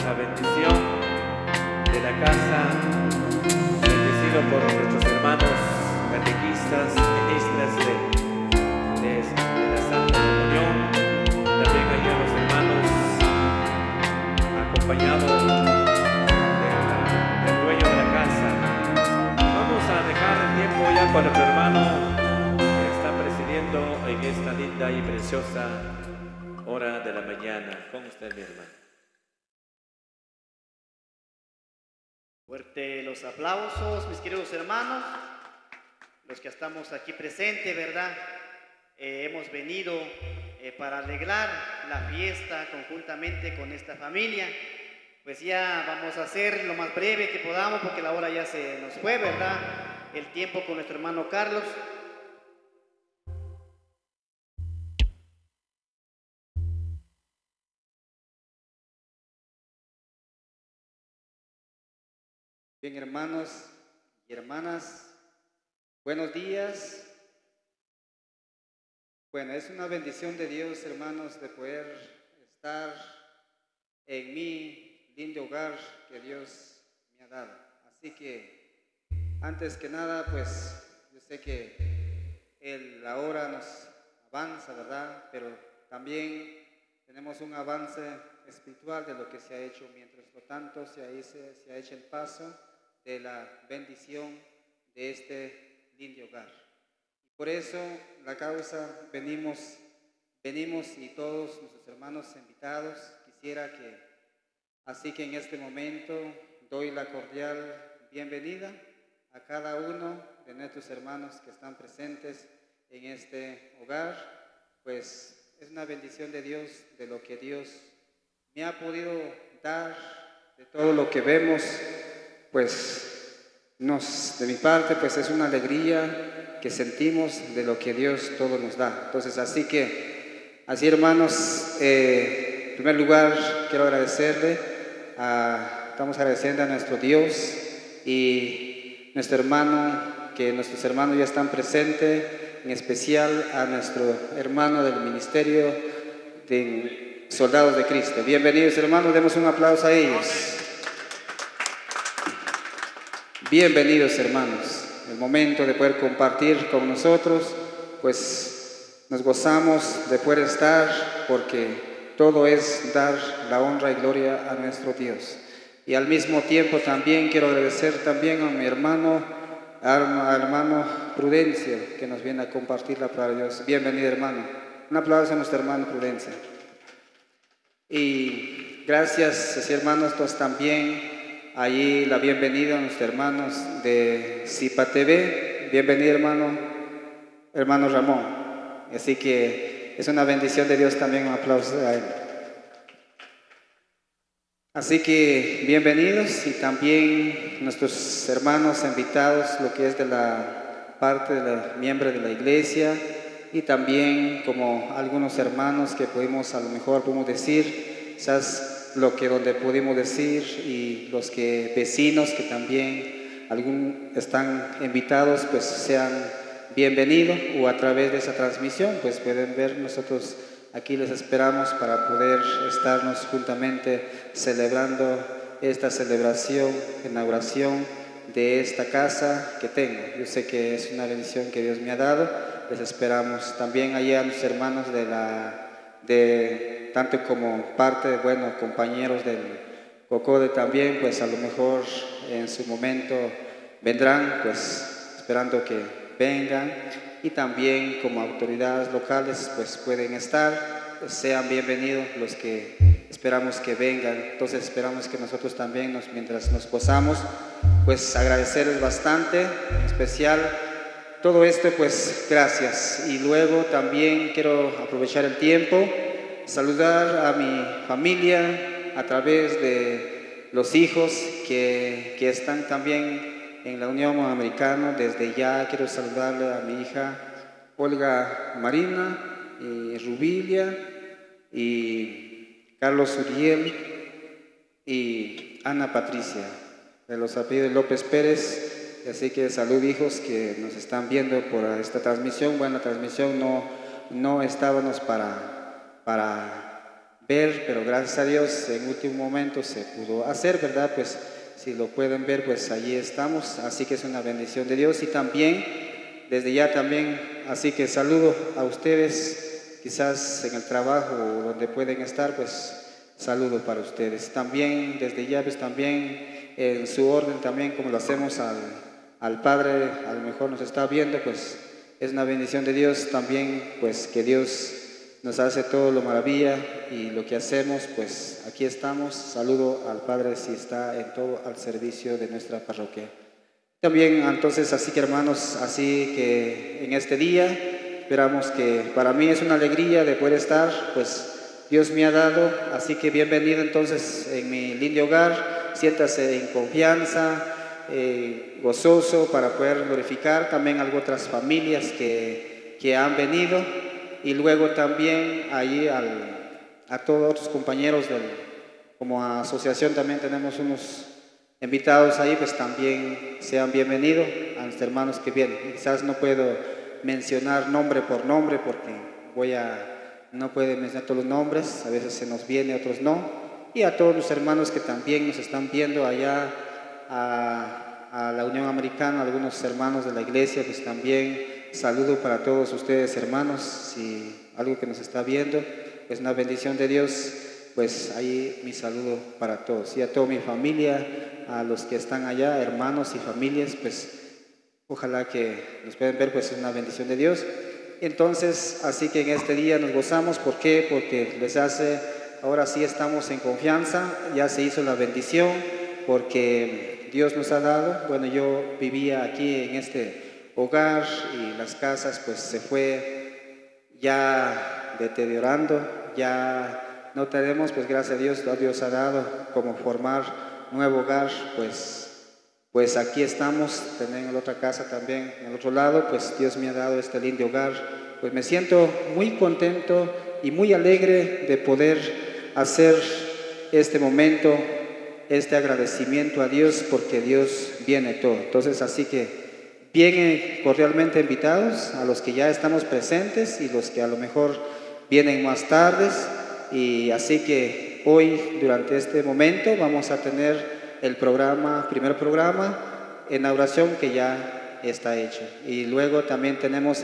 la bendición de la casa, bendecido por nuestros hermanos catequistas, ministras de la Santa Comunión, también hay los hermanos acompañados del dueño de la casa. Vamos a dejar el tiempo ya con nuestro hermano que está presidiendo en esta linda y preciosa hora de la mañana. Con usted, mi hermano. Fuerte los aplausos, mis queridos hermanos, los que estamos aquí presentes, ¿verdad? Hemos venido para arreglar la fiesta conjuntamente con esta familia. Pues ya vamos a hacer lo más breve que podamos porque la hora ya se nos fue, ¿verdad? El tiempo con nuestro hermano Carlos. Bien, hermanos y hermanas, buenos días. Bueno, es una bendición de Dios, hermanos, de poder estar en mi lindo hogar que Dios me ha dado. Así que, antes que nada, pues, yo sé que la hora nos avanza, ¿verdad? Pero también tenemos un avance espiritual de lo que se ha hecho. Mientras tanto, se ha hecho el paso de la bendición de este lindo hogar. Y por eso, la causa, venimos y todos nuestros hermanos invitados, quisiera que, así que en este momento, doy la cordial bienvenida a cada uno de nuestros hermanos que están presentes en este hogar, pues es una bendición de Dios, de lo que Dios me ha podido dar, de todo lo que vemos, pues de mi parte, pues es una alegría que sentimos de lo que Dios todo nos da. Entonces, así hermanos, en primer lugar quiero agradecerle, estamos agradeciendo a nuestro Dios y nuestros hermanos ya están presentes, en especial a nuestro hermano del Ministerio de Soldados de Cristo. Bienvenidos, hermanos, demos un aplauso a ellos. Bienvenidos, hermanos. El momento de poder compartir con nosotros, pues nos gozamos de poder estar, porque todo es dar la honra y gloria a nuestro Dios. Y al mismo tiempo también quiero agradecer también a mi hermano Prudencio, que nos viene a compartir la palabra de Dios. Bienvenido, hermano. Un aplauso a nuestro hermano Prudencio. Y gracias, así hermanos, todos también. Allí la bienvenida a nuestros hermanos de Zipa TV. Bienvenido, hermano Ramón. Así que es una bendición de Dios también, un aplauso a él. Así que bienvenidos, y también nuestros hermanos invitados, lo que es de la parte de los miembros de la iglesia, y también como algunos hermanos que a lo mejor podemos decir, quizás donde pudimos decir, y los vecinos que también están invitados, pues sean bienvenidos, o a través de esa transmisión pues pueden ver. Nosotros aquí les esperamos para poder estarnos juntamente celebrando esta inauguración de esta casa que tengo. Yo sé que es una bendición que Dios me ha dado. Les esperamos también allá a los hermanos tanto como compañeros del COCODE también, pues a lo mejor en su momento vendrán, pues esperando que vengan, y también como autoridades locales pues pueden estar, pues sean bienvenidos los que esperamos que vengan. Entonces esperamos que nosotros también, mientras nos gozamos, pues agradecerles bastante, en especial todo esto, pues gracias. Y luego también quiero aprovechar el tiempo, saludar a mi familia a través de los hijos que están también en la Unión Americana. Desde ya quiero saludarle a mi hija Olga Marina, y Rubilia, y Carlos Uriel, y Ana Patricia, de los apellidos López Pérez. Así que salud, hijos que nos están viendo por esta transmisión. Bueno, la transmisión no estábamos para ver, pero gracias a Dios en último momento se pudo hacer, ¿verdad? Pues si lo pueden ver, pues allí estamos, así que es una bendición de Dios. Y también, desde ya también, así que saludo a ustedes, quizás en el trabajo o donde pueden estar, pues saludo para ustedes. También, desde ya, pues también en su orden, también como lo hacemos al Padre, a lo mejor nos está viendo, pues es una bendición de Dios también, pues que Dios nos hace todo lo maravilla y lo que hacemos, pues aquí estamos. Saludo al Padre si está en todo al servicio de nuestra parroquia. También entonces, así que hermanos, así que en este día esperamos que para mí es una alegría de poder estar, pues Dios me ha dado, así que bienvenido entonces en mi lindo hogar, siéntase en confianza, gozoso para poder glorificar también a otras familias que han venido. Y luego también ahí a todos otros compañeros como asociación también tenemos unos invitados ahí, pues también sean bienvenidos a los hermanos que vienen. Quizás no puedo mencionar nombre por nombre porque no puedo mencionar todos los nombres, a veces se nos viene, otros no. Y a todos los hermanos que también nos están viendo allá a la Unión Americana, algunos hermanos de la iglesia, pues también saludo para todos ustedes, hermanos. Si algo que nos está viendo es una bendición de Dios, pues ahí mi saludo para todos. Y a toda mi familia, a los que están allá, hermanos y familias, pues ojalá que nos puedan ver, pues es una bendición de Dios. Entonces, así que en este día nos gozamos. ¿Por qué? Porque ahora sí estamos en confianza, ya se hizo la bendición, porque Dios nos ha dado. Bueno, yo vivía aquí en este hogar y las casas pues se fue ya deteriorando, ya no tenemos, pues gracias a Dios ha dado como formar nuevo hogar, pues aquí estamos, tenemos otra casa también en el otro lado, pues Dios me ha dado este lindo hogar, pues me siento muy contento y muy alegre de poder hacer este momento, este agradecimiento a Dios, porque Dios viene todo. Entonces así que bien cordialmente invitados a los que ya estamos presentes y los que a lo mejor vienen más tardes. Y así que hoy, durante este momento, vamos a tener el primer programa en la oración que ya está hecho. Y luego también tenemos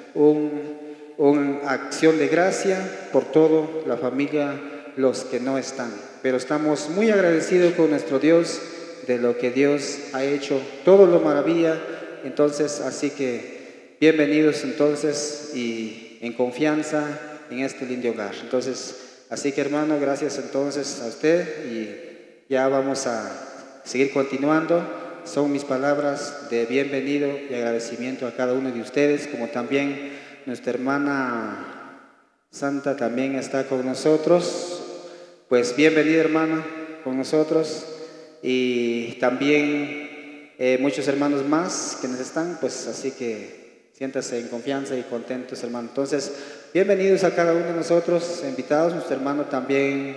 una acción de gracia por toda la familia, los que no están. Pero estamos muy agradecidos con nuestro Dios de lo que Dios ha hecho, todo lo maravilla. Entonces, así que bienvenidos entonces y en confianza en este lindo hogar. Entonces, así que hermano, gracias entonces a usted y ya vamos a seguir continuando. Son mis palabras de bienvenido y agradecimiento a cada uno de ustedes, como también nuestra hermana Santa también está con nosotros. Pues bienvenida hermana con nosotros y también muchos hermanos más que nos están, pues así que siéntase en confianza y contentos, hermano. Entonces, bienvenidos a cada uno de nosotros, invitados, nuestro hermano también,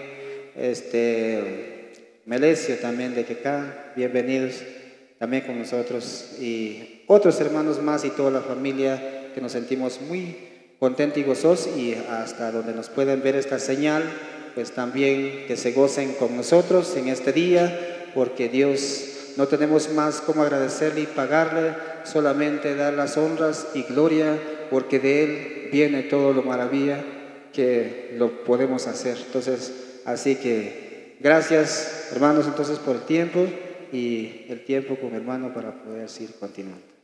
Melesio también de Quecá, bienvenidos también con nosotros y otros hermanos más y toda la familia que nos sentimos muy contentos y gozosos y hasta donde nos pueden ver esta señal, pues también que se gocen con nosotros en este día, porque Dios no tenemos más como agradecerle y pagarle, solamente dar las honras y gloria, porque de Él viene todo lo maravilla que lo podemos hacer. Entonces, así que gracias hermanos entonces por el tiempo y el tiempo con mi hermano para poder seguir continuando.